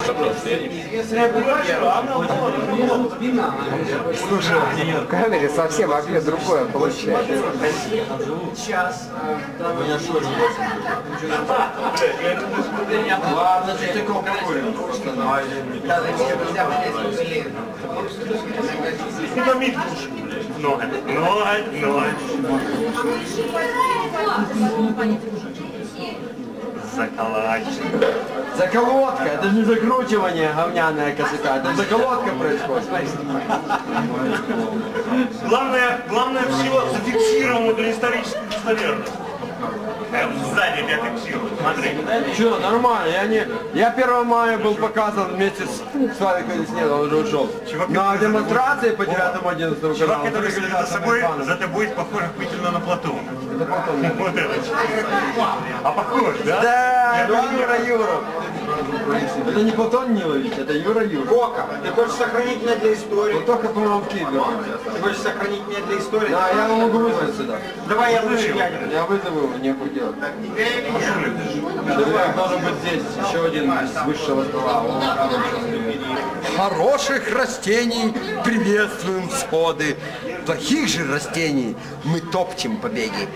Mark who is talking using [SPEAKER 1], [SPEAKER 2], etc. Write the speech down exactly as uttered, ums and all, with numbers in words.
[SPEAKER 1] Слушай, в камере совсем вообще другое получается.
[SPEAKER 2] Сейчас. Ладно, ты такого покурим.
[SPEAKER 3] Много, много, много. Заколачивание.
[SPEAKER 2] Заколотка, это же не закручивание говняная косяка, это заколотка происходит.
[SPEAKER 3] Главное, главное все зафиксировано эту историческую достоверность. Сзади тебя фиксируют, смотри.
[SPEAKER 2] Че, нормально, я не... Я первого мая был показан вместе с Славиком Леснедом, он уже ушел.
[SPEAKER 3] Чувак,
[SPEAKER 2] на демонстрации по девятому одиннадцатому
[SPEAKER 3] Чувак,
[SPEAKER 2] каналу.
[SPEAKER 3] который следит за собой, за тобой похож охуительно на Платона.
[SPEAKER 2] Это потом.
[SPEAKER 3] Вот это. А похож, да?
[SPEAKER 2] Да, это Юра Юров. Это не Платон Нилович, это Юра Юров.
[SPEAKER 4] Кока, ты хочешь сохранить меня для истории?
[SPEAKER 2] Вот только, по-моему, в Киеве.
[SPEAKER 4] Ты хочешь сохранить меня для истории?
[SPEAKER 2] Да, я его могу вызвать сюда.
[SPEAKER 4] Давай я лучше ядерный.
[SPEAKER 2] Я вызову его, нехуй делать. Человек должен быть здесь, еще один с высшего стола. Он рядом сейчас.
[SPEAKER 5] Хороших растений приветствуем всходы. Плохих же растений мы топчем побеги.